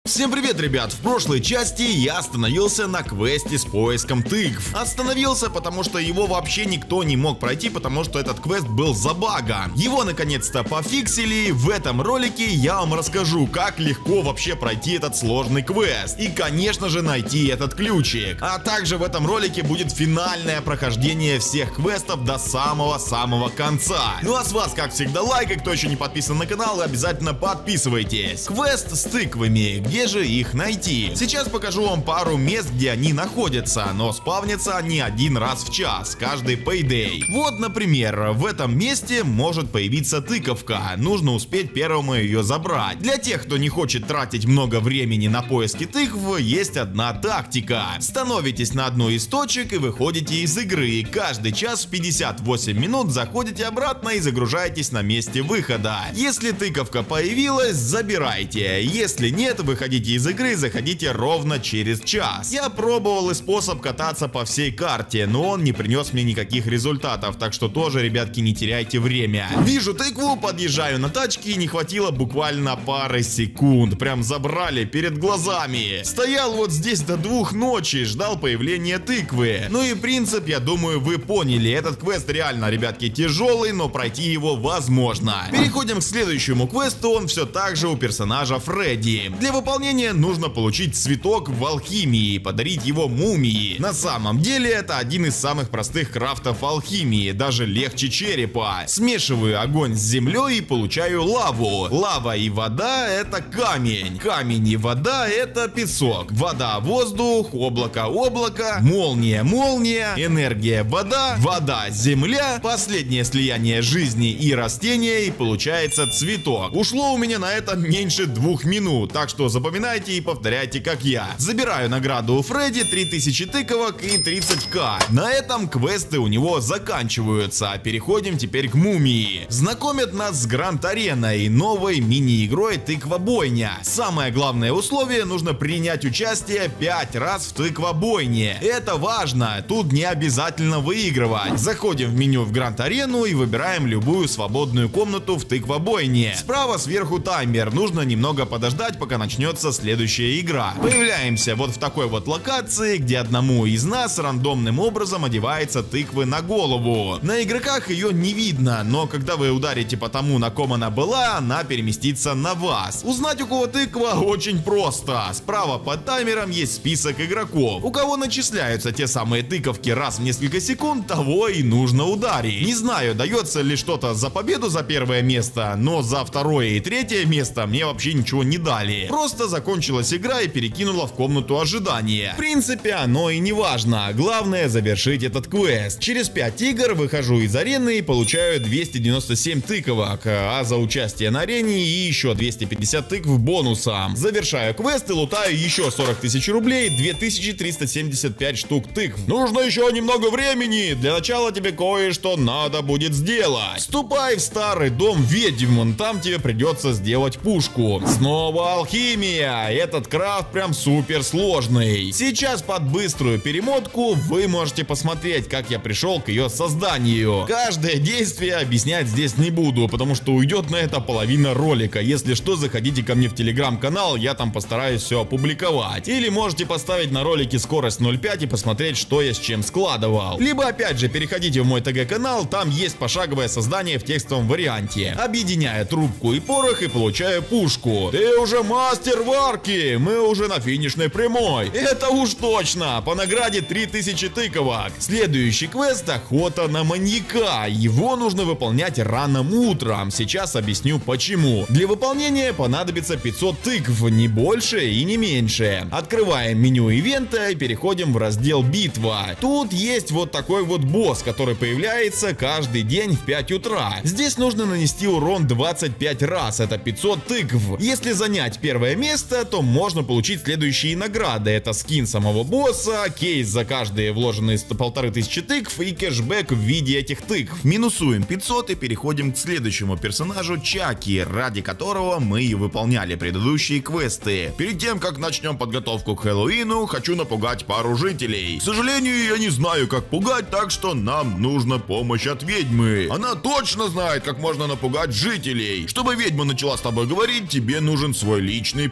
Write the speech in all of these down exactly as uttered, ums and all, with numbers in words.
Всем привет, ребят! В прошлой части я остановился на квесте с поиском тыкв. Остановился, потому что его вообще никто не мог пройти, потому что этот квест был забаган. Его наконец-то пофиксили. В этом ролике я вам расскажу, как легко вообще пройти этот сложный квест. И, конечно же, найти этот ключик. А также в этом ролике будет финальное прохождение всех квестов до самого-самого конца. Ну а с вас, как всегда, лайк, и кто еще не подписан на канал, обязательно подписывайтесь. Квест с тыквами. Где же их найти? Сейчас покажу вам пару мест, где они находятся, но спавнятся они один раз в час, каждый payday. Вот, например, в этом месте может появиться тыковка. Нужно успеть первому ее забрать. Для тех, кто не хочет тратить много времени на поиски тыкв, есть одна тактика. Становитесь на одну из точек и выходите из игры. Каждый час в пятьдесят восемь минут заходите обратно и загружаетесь на месте выхода. Если тыковка появилась, забирайте. Если нет, выходите из игры, заходите ровно через час. Я пробовал и способ кататься по всей карте, но он не принес мне никаких результатов, так что тоже, ребятки, не теряйте время. Вижу тыкву, подъезжаю на тачке, и не хватило буквально пары секунд. Прям забрали перед глазами. Стоял вот здесь до двух ночи, ждал появления тыквы. Ну и принцип, я думаю, вы поняли. Этот квест реально, ребятки, тяжелый, но пройти его возможно. Переходим к следующему квесту, он все так же у персонажа Фредди. Для выполнения нужно получить цветок в алхимии и подарить его мумии. На самом деле это один из самых простых крафтов алхимии, даже легче черепа. Смешиваю огонь с землей и получаю лаву. Лава и вода — это камень. Камень и вода — это песок. Вода — воздух, облако — облако, молния — молния, энергия — вода, вода — земля, последнее слияние жизни и растения, и получается цветок. Ушло у меня на это меньше двух минут, так что запоминайте и повторяйте, как я. Забираю награду у Фредди, три тысячи тыковок и тридцать тысяч. На этом квесты у него заканчиваются. Переходим теперь к мумии. Знакомят нас с Гранд Ареной, новой мини-игрой Тыква-бойня. Самое главное условие — нужно принять участие пять раз в Тыква-бойне. Это важно, тут не обязательно выигрывать. Заходим в меню в Гранд Арену и выбираем любую свободную комнату в Тыква-бойне. Справа сверху таймер, нужно немного подождать, пока начнется следующая игра. Появляемся вот в такой вот локации, где одному из нас рандомным образом одевается тыквы на голову. На игроках ее не видно, но когда вы ударите по тому, на ком она была, она переместится на вас. Узнать, у кого тыква, очень просто. Справа под таймером есть список игроков. У кого начисляются те самые тыковки раз в несколько секунд, того и нужно ударить. Не знаю, дается ли что-то за победу за первое место, но за второе и третье место мне вообще ничего не дали. Просто закончилась игра и перекинула в комнату ожидания. В принципе, оно и не важно. Главное — завершить этот квест. Через пять игр выхожу из арены и получаю двести девяносто семь тыковок, а за участие на арене и еще двести пятьдесят тыкв бонусом. Завершаю квест и лутаю еще сорок тысяч рублей, две тысячи триста семьдесят пять штук тыкв. Нужно еще немного времени. Для начала тебе кое-что надо будет сделать. Вступай в старый дом ведьм, там тебе придется сделать пушку. Снова алхимия. Этот крафт прям супер сложный. Сейчас под быструю перемотку вы можете посмотреть, как я пришел к ее созданию. Каждое действие объяснять здесь не буду, потому что уйдет на это половина ролика. Если что, заходите ко мне в телеграм-канал, я там постараюсь все опубликовать. Или можете поставить на ролике скорость ноль пять и посмотреть, что я с чем складывал. Либо опять же переходите в мой ТГ-канал, там есть пошаговое создание в текстовом варианте. Объединяю трубку и порох и получаю пушку. Ты уже мастер варки, мы уже на финишной прямой. Это уж точно, по награде три тысячи тыковок. Следующий квест — охота на маньяка. Его нужно выполнять ранним утром, сейчас объясню почему. Для выполнения понадобится пятьсот тыкв, не больше и не меньше. Открываем меню ивента и переходим в раздел битва. Тут есть вот такой вот босс, который появляется каждый день в пять утра. Здесь нужно нанести урон двадцать пять раз, это пятьсот тыкв. Если занять первое место, то можно получить следующие награды. Это скин самого босса, кейс за каждые вложенные полторы тысячи тыкв и кэшбэк в виде этих тыкв. Минусуем пятьсот и переходим к следующему персонажу Чаки, ради которого мы и выполняли предыдущие квесты. Перед тем, как начнем подготовку к Хэллоуину, хочу напугать пару жителей. К сожалению, я не знаю, как пугать, так что нам нужна помощь от ведьмы. Она точно знает, как можно напугать жителей. Чтобы ведьма начала с тобой говорить, тебе нужен свой личный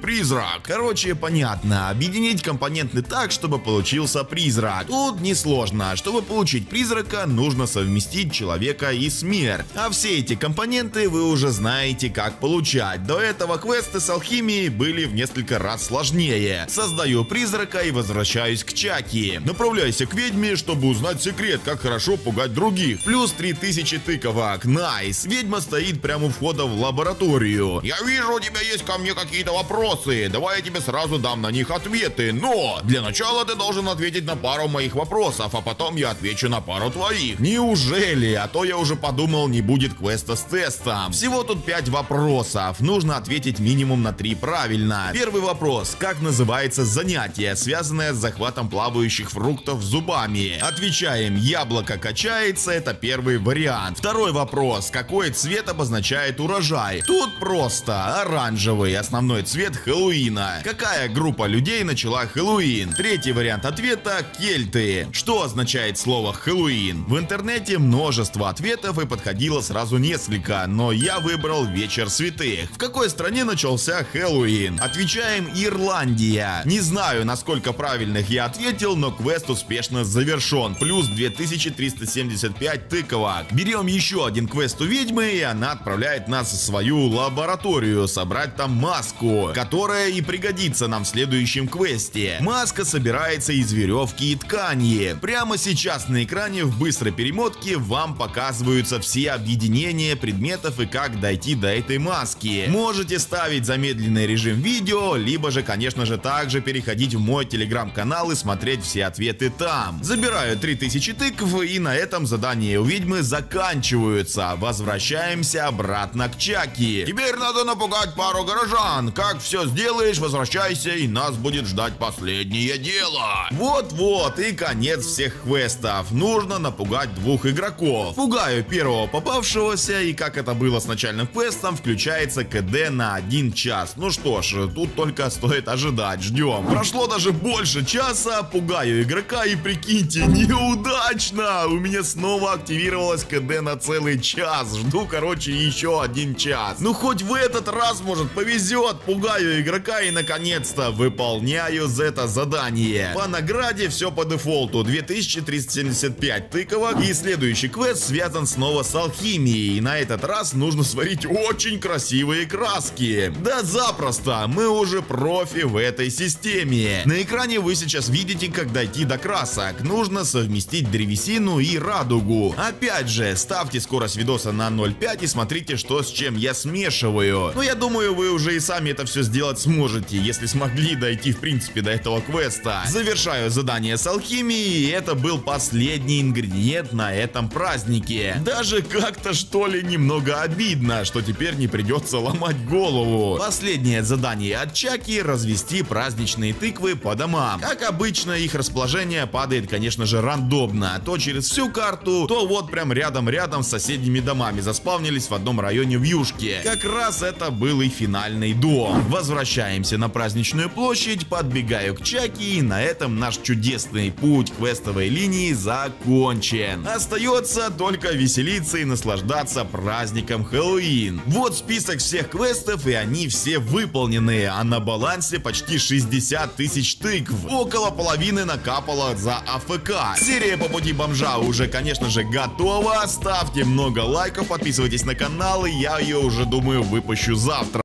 призрак. Короче, понятно. Объединить компоненты так, чтобы получился призрак. Тут несложно. Чтобы получить призрака, нужно совместить человека и смерть. А все эти компоненты вы уже знаете, как получать. До этого квесты с алхимией были в несколько раз сложнее. Создаю призрака и возвращаюсь к Чаки. Направляйся к ведьме, чтобы узнать секрет, как хорошо пугать других. Плюс три тысячи тыковок. Найс. Ведьма стоит прямо у входа в лабораторию. Я вижу, у тебя есть ко мне какие-то вопросы. Давай я тебе сразу дам на них ответы. Но для начала ты должен ответить на пару моих вопросов, а потом я отвечу на пару твоих. Неужели? А то я уже подумал, не будет квеста с тестом. Всего тут пять вопросов. Нужно ответить минимум на три правильно. Первый вопрос. Как называется занятие, связанное с захватом плавающих фруктов зубами? Отвечаем. Яблоко качается. Это первый вариант. Второй вопрос. Какой цвет обозначает урожай? Тут просто. Оранжевый. Основной цвет Хэллоуина. Какая группа людей начала Хэллоуин? Третий вариант ответа. Кельты. Что означает слово Хэллоуин? В интернете множество ответов и подходило сразу несколько, но я выбрал Вечер святых. В какой стране начался Хэллоуин? Отвечаем Ирландия. Не знаю, насколько правильных я ответил, но квест успешно завершен. Плюс две тысячи триста семьдесят пять тыковок. Берем еще один квест у ведьмы, и она отправляет нас в свою лабораторию собрать там маску, которая и пригодится нам в следующем квесте. Маска собирается из веревки и ткани. Прямо сейчас на экране в быстрой перемотке вам показываются все объединения предметов и как дойти до этой маски. Можете ставить замедленный режим видео, либо же, конечно же, также переходить в мой телеграм-канал и смотреть все ответы там. Забираю три тысячи тыкв, и на этом задания у ведьмы заканчиваются. Возвращаемся обратно к Чаки. Теперь надо напугать пару горожан. Как все сделаешь, возвращайся, и нас будет ждать последнее дело. Вот-вот, и конец всех квестов. Нужно напугать двух игроков. Пугаю первого попавшегося, и как это было с начальным квестом, включается КД на один час. Ну что ж, тут только стоит ожидать. Ждем. Прошло даже больше часа, пугаю игрока, и прикиньте, неудачно! У меня снова активировалась КД на целый час. Жду, короче, еще один час. Ну хоть в этот раз, может, повезет. Пугаю игрока и наконец-то выполняю это задание. По награде все по дефолту. две тысячи триста семьдесят пять тыковок. И следующий квест связан снова с алхимией. И на этот раз нужно сварить очень красивые краски. Да запросто, мы уже профи в этой системе. На экране вы сейчас видите, как дойти до красок. Нужно совместить древесину и радугу. Опять же, ставьте скорость видоса на ноль целых пять и смотрите, что с чем я смешиваю. Но я думаю, вы уже и сами это все сделать сможете, если смогли дойти в принципе до этого квеста. Завершаю задание с алхимией, и это был последний ингредиент на этом празднике. Даже как-то что ли немного обидно, что теперь не придется ломать голову. Последнее задание от Чаки — развести праздничные тыквы по домам. Как обычно, их расположение падает, конечно же, рандомно. То через всю карту, то вот прям рядом-рядом с соседними домами заспавнились в одном районе в Юшке. Как раз это был и финальный дом. Возвращаемся на праздничную площадь, подбегаю к Чаки, и на этом наш чудесный путь квестовой линии закончен. Остается только веселиться и наслаждаться праздником Хэллоуин. Вот список всех квестов, и они все выполнены, а на балансе почти шестьдесят тысяч тыкв. Около половины накапало за АФК. Серия по пути бомжа уже, конечно же, готова. Ставьте много лайков, подписывайтесь на канал, и я ее уже, думаю, выпущу завтра.